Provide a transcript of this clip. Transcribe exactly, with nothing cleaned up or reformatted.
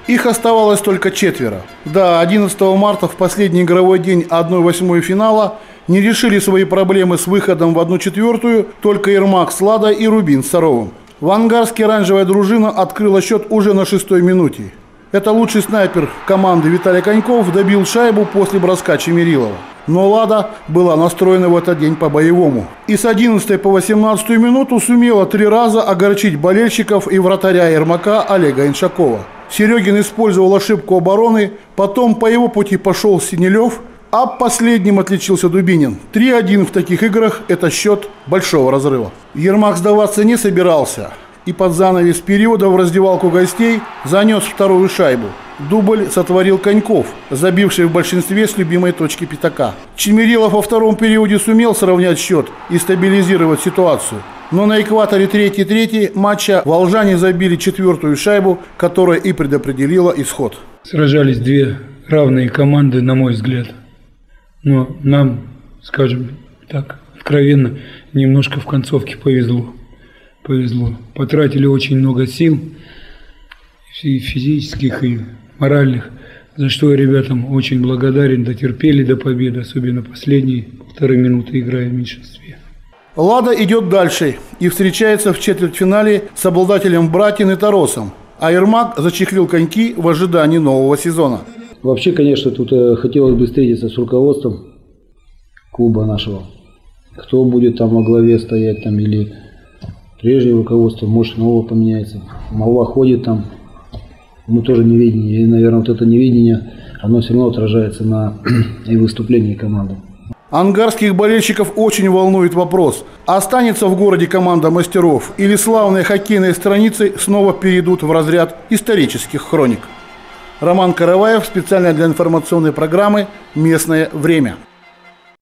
Их оставалось только четверо. Да, одиннадцатого марта в последний игровой день одна восьмая финала не решили свои проблемы с выходом в одну четвертую только Ермак с Ладой и Рубин с Саровым. В Ангарске оранжевая дружина открыла счет уже на шестой минуте. Это лучший снайпер команды Виталий Коньков добил шайбу после броска Чемерилова. Но Лада была настроена в этот день по-боевому. И с одиннадцатой по восемнадцатую минуту сумела три раза огорчить болельщиков и вратаря Ермака Олега Иншакова. Серегин использовал ошибку обороны, потом по его пути пошел Синелев, а последним отличился Дубинин. три один в таких играх – это счет большого разрыва. Ермак сдаваться не собирался и под занавес периода в раздевалку гостей занес вторую шайбу. Дубль сотворил Коньков, забивший в большинстве с любимой точки пятака. Чемерилов во втором периоде сумел сравнять счет и стабилизировать ситуацию. Но на экваторе третьей-третьей матча волжане забили четвертую шайбу, которая и предопределила исход. Сражались две равные команды, на мой взгляд. Но нам, скажем так, откровенно, немножко в концовке повезло. Повезло. Потратили очень много сил, и физических, и моральных, за что я ребятам очень благодарен. Дотерпели до победы, особенно последние полторы минуты, играя в меньшинстве. Лада идет дальше и встречается в четвертьфинале с обладателем Братин и Таросом, а Ермак зачехлил коньки в ожидании нового сезона. Вообще, конечно, тут э, хотелось бы встретиться с руководством клуба нашего. Кто будет там во главе стоять, там, или прежнее руководство, может, нового поменяется. Молва ходит там, мы тоже неведение. И, наверное, вот это неведение, оно все равно отражается на и выступлении команды. Ангарских болельщиков очень волнует вопрос, останется в городе команда мастеров или славные хоккейные страницы снова перейдут в разряд исторических хроник. Роман Караваев специально для информационной программы «Местное время».